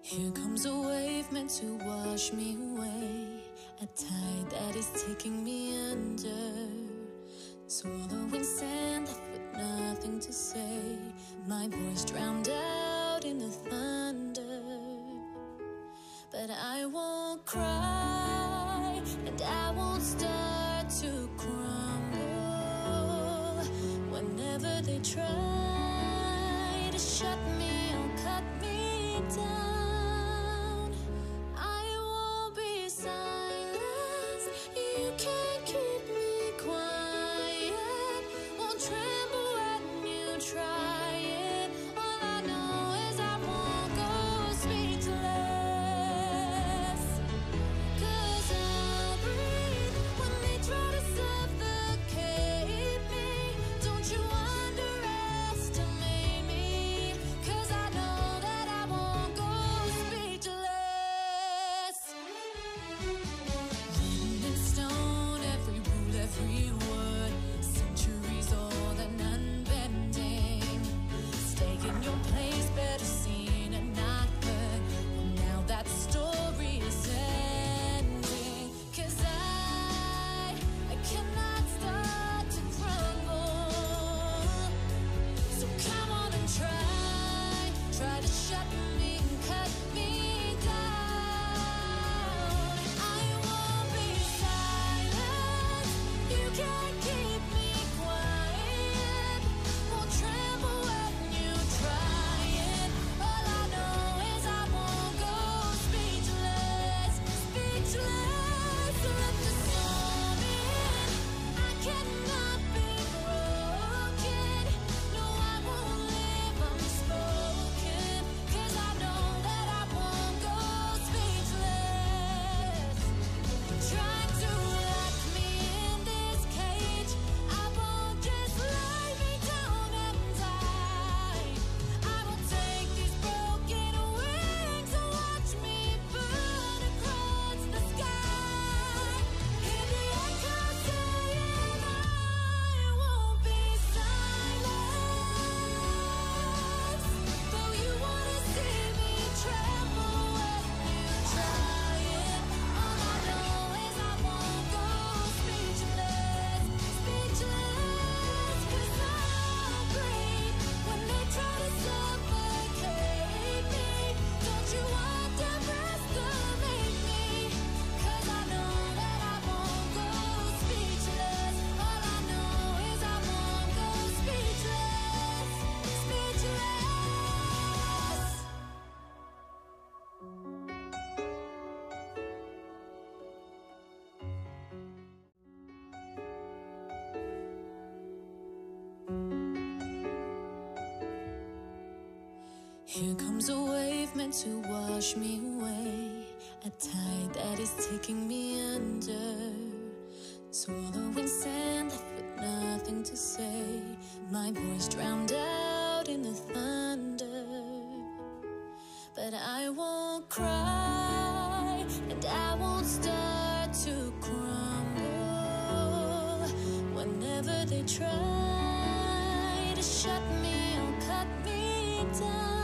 Here comes a wave meant to wash me away, a tide that is taking me under, swallowing sand left with nothing to say, my voice drowned out in the thunder. But I won't cry, and I won't start to crumble. Whenever they try to shut me or cut me down, here comes a wave meant to wash me away, a tide that is taking me under, swallowing sand left with nothing to say, my voice drowned out in the thunder. But I won't cry, and I won't start to crumble. Whenever they try to shut me or cut me down,